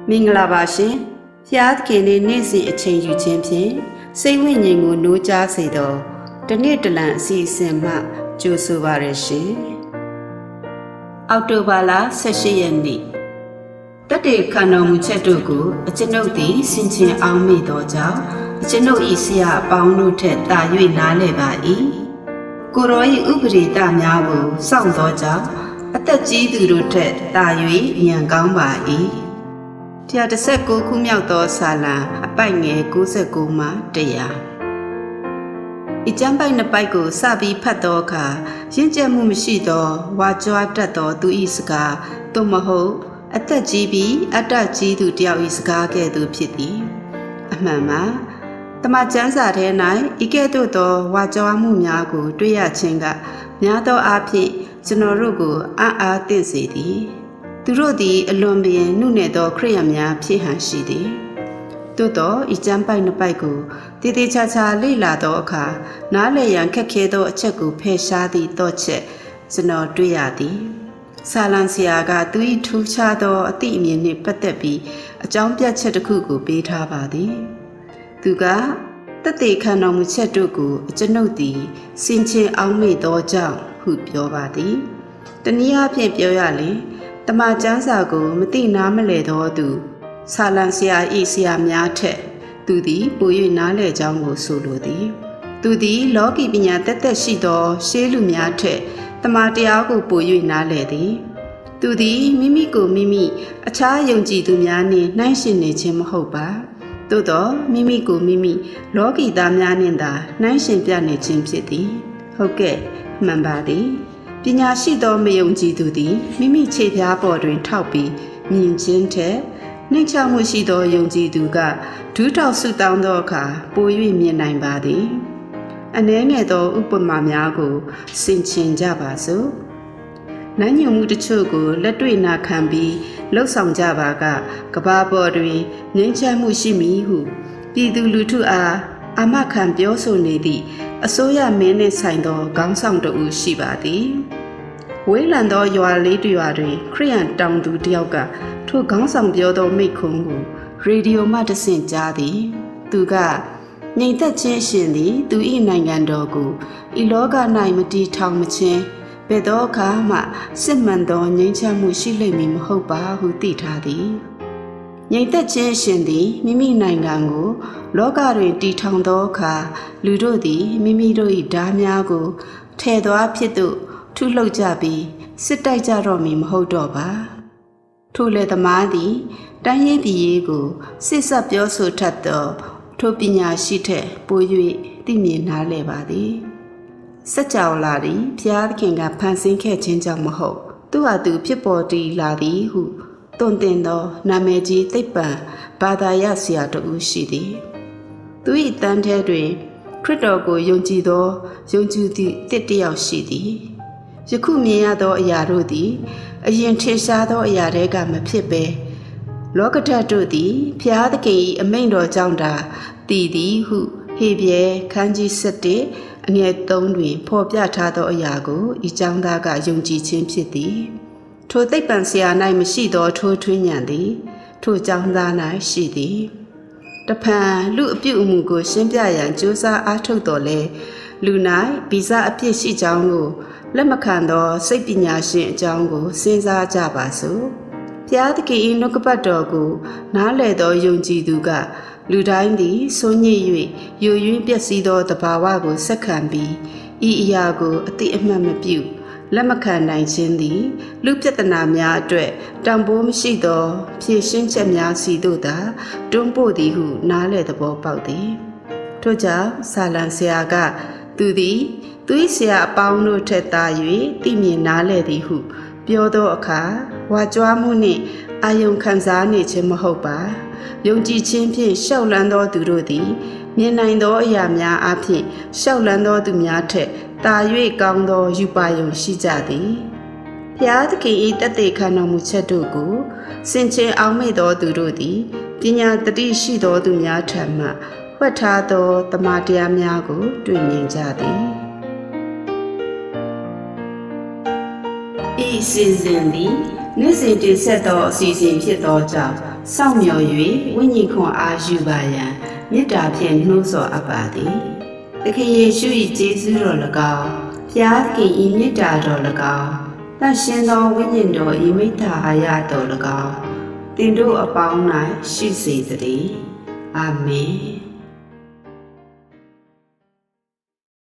မင်္ဂလာပါရှင်ဖျားသခင်နဲ့နေ့စဉ်အချိန်ယူခြင်းဖြင့်စိတ်ဝိညာဉ်ကိုနိုးကြားစေသောတနေ့တလံအစီအစဉ်မှကြိုဆိုပါရရှင်အောက်တိုဘာလ18ရက်နေ့တတေခန္ဓာမူချက်တို့ကိုအကျွန်ုပ်သည်ဆင်ခြင်အောင်မိသောကြောင့်အကျွန်ုပ်၏ဆရာအပေါင်းတို့ထက်သာ၍နားလည်ပါ၏ကိုရော၏ဥပဒေတများကိုစောင့်သောကြောင့်အသက်ကြီးသူတို့ထက်သာ၍ဉာဏ်ကောင်းပါ၏119ခုမြောက်သောစာလံအပိုက်ငယ်69မှ100ဤကျမ်းပိုက်နှစ်ပိုက်ကိုစပြီးဖတ်သောအခါရင့်ကျက်မှုမရှိသောဝါကြွားတတ်သောသူ၏စကားသို့မဟုတ်အသက်ကြီးပြီးအတ္တကြီးသူတယောက်၏စကားကဲ့သို့ဖြစ်သည်အမှန်မှာတမန်ကျမ်းစာထဲ၌ဤကဲ့သို့သောဝါကြွားမှုများကိုတွေ့ရခြင်းကများသောအားဖြင့်ကျွန်တော်တို့ကိုအားသင့်စေသည်သူတို့သည်အလွန်ပင်နှုနယ်သောခရိယာများဖြစ်ဟန်ရှိသည်သို့သောဤကျမ်းပိုက်နှစ်ပိုက်ကိုတည်တည်ချာချာလေ့လာသောအခါနားလည်ရန်ခက်ခဲသောအချက်ကိုဖယ်ရှားသည့်သောချက်ကျွန်တော်တွေ့ရသည်ဆာလံဆရာကသူ၏ထူးခြားသောအသည့်အမြင်နှင့်ပတ်သက်ပြီးအကြောင်းပြချက်တစ်ခုကိုပေးထားပါသည်သူကတသက်ခံတော်မူချက်တို့ကိုအကျွန်ုပ်သည်စင်ချင်အောင်မေ့သောကြောင့်ဟုပြောပါသည်တနည်းအားဖြင့်ပြောရလျှင်တမန်ကျမ်းစာကိုမသိနားမလည်သောသူဆာလံဆရာ၏ဆရာများထက်သူသည်ပို၍နားလည်ကြောင်းကိုဆိုလိုသည်သူသည်လောကီပညာတက်တက်ရှိသောရှေးလူများထက်တမန်တရားကိုပို၍နားလည်သည်သူသည်မိမိကိုမိမိအခြားယုံကြည်သူများနှင့်နှိုင်းယှဉ်နေခြင်းမဟုတ်ပါသို့သောမိမိကိုမိမိလောကီသားများနှင့်သာနှိုင်းယှဉ်ပြနေခြင်းဖြစ်သည်ဟုတ်ကဲ့မှန်ပါသည်ပညာရှိသောမယုံကြည်သူသည်မိမိခြေပြားပေါ်တွင်ထောက်ပြီးမြင်ခြင်းထက်နှိမ့်ချမှုရှိသောယုံကြည်သူကဒူးထောက်ဆုတောင်းသောအခါပို၍မြင်နိုင်ပါသည်အနည်းငယ်သောဥပမာများကိုဆင်ခြင်ကြပါစို့နန်းညွန်မှုတချို့ကိုလက်တွေ့နာခံပြီးလှုပ်ဆောင်ကြပါကကဘာပေါ်တွင်ငြိမ်းချမ်းမှုရှိမည်ဟုပြည်သူလူထုအားအာမခံပြောဆိုနေသည့်အစိုးရမင်းနှင့်ဆိုင်သောခေါင်းဆောင်တဦးရှိပါသည်ဝေးလံသောရွာလေးတစ်ရွာတွင်ခရိယန်တောင်သူတစ်ယောက်ကထိုခေါင်းဆောင်ပြောသောမိန့်ခွန်းကိုရေဒီယိုမှတဆင့်ကြားသည်သူကငြိမ်သက်ခြင်းရှင်သည်သူ၏နိုင်ငံတော်ကိုဤလောက၌မတည်ထောင်မခြင်းဘယ်သောအခါမှစစ်မှန်သောငြိမ်းချမ်းမှုရှိလိမ့်မည်မဟုတ်ပါဟုသိထားသည်ငြိမ်သက်ခြင်းရှင်သည်မိမိနိုင်ငံကိုလောကတွင်တည်ထောင်သောအခါလူတို့သည်မိမိတို့၏ဓာများကိုထဲသွားဖြစ်သို့ထုလှုပ်ကြပြီးစစ်တိုက်ကြတော့မည်မဟုတ်တော့ပါထိုလေသမားသည်တိုင်းရေးပြည်ရေးကိုစစ်ဆက်ပြောဆိုတတ်သောထိုပညာရှိထက်ပို၍သိမြင်နားလည်ပါသည်စัจ java လာသည်ဘုရားသခင်ကဖန်ဆင်းခဲ့ခြင်းကြောင့်မဟုတ်သူဟာသူဖြစ်ပေါ်တည်လာသည်ဟုတွင်တင်သောနာမည်ကြီးသိပ္ပံဘာသာရဆရာတဦးရှိသည်သူ၏တန်းထဲတွင်ခရစ်တော်ကိုယုံကြည်သောယုံကြည်သည့်တစ်တယောက်ရှိသည်ယခုမြင်ရသောအရာတို့သည်အရင်ထင်ရှားသောအရာတွေကမဖြစ်ပဲလောကဓာတ်တို့သည်ဖျားသခင်၏အမိန့်တော်ကြောင့်သာတည်သည်ဟုဟေဗြဲခန်းကြီး7အငယ်3တွင်ဖော်ပြထားသောအရာကိုဤကျောင်းသားကယုံကြည်ခြင်းဖြစ်သည်ထိုသိပ္ပံဆရာ၌မရှိသောထိုထွင်းဉာဏ်သည်ထိုကျောင်းသား၌ရှိသည်တဖန်လူအပြုအမူကိုရှင်းပြရန်ကြိုးစားအားထုတ်တော်လဲလူ၌ဗီဇအပြစ်ရှိကြောင်းကိုလက်မခံသောစိတ်ပညာရှင်အကြောင်းကိုစဉ်းစားကြပါစို့ဘုရားသခင်၏နှုတ်ကပတ်တော်ကိုနားလည်သောယုံကြည်သူကလူတိုင်းသည်စိုးညစ်၍ယိုယွင်းပျက်စီးသောသဘာဝကိုဆက်ခံပြီးဤအရာကိုအတိအမှတ်မပြုလက်မခံနိုင်ခြင်းသည်လူပြဿနာများအတွက်တန်ဖိုးမရှိသောဖြည့်ရှင်းချက်များစီတို့သာတွန်းပို့သည်ဟုနားလည်သဘောပေါက်သည်ထို့ကြောင့်ဆာလံဆရာကသူသည်သူ၏ဆရာအပေါင်းတို့ထက်သာ၍သိမြင်နားလည်သည်ဟုပြောသောအခါဝါကြွားမှုနှင့်အာယုံခံစားနေခြင်းမဟုတ်ပါယုံကြည်ခြင်းဖြင့်ရှောက်လန်းသောသူတို့သည်မြင်နိုင်သောအရာများအပြင်ရှောက်လန်းသောသူများထက်သာ၍ကောင်းသောယူပါယုံရှိကြသည်ဘုရားသခင်၏တသက်ခံတော်မူချက်တို့ကိုစင်ကြယ်အောင်မေ့သောသူတို့သည်ပညာတတိရှိသောသူများထံမှဝှက်ထားသောတမန်တရားများကိုတွေ့မြင်ကြသည်ဤစီစဉ်သည်နေ့စဉ်တင်ဆက်သောအစီအစဉ်ဖြစ်သောကြောင့်စောင့်မျှော်၍ဝိညာဉ်ခွန်အားယူပါရန်မေတ္တာဖြင့်နှိုးဆော်အပ်ပါသည်သခင်ယေရှု၏ကျေးဇူးတော်၎င်းဖျားခင်၏မေတ္တာတော်၎င်းသန့်ရှင်းသောဝိညာဉ်တော်၏မိဿဟာယတော်၎င်းသင်တို့အပေါင်း၌ရှိစေတည်းအာမင်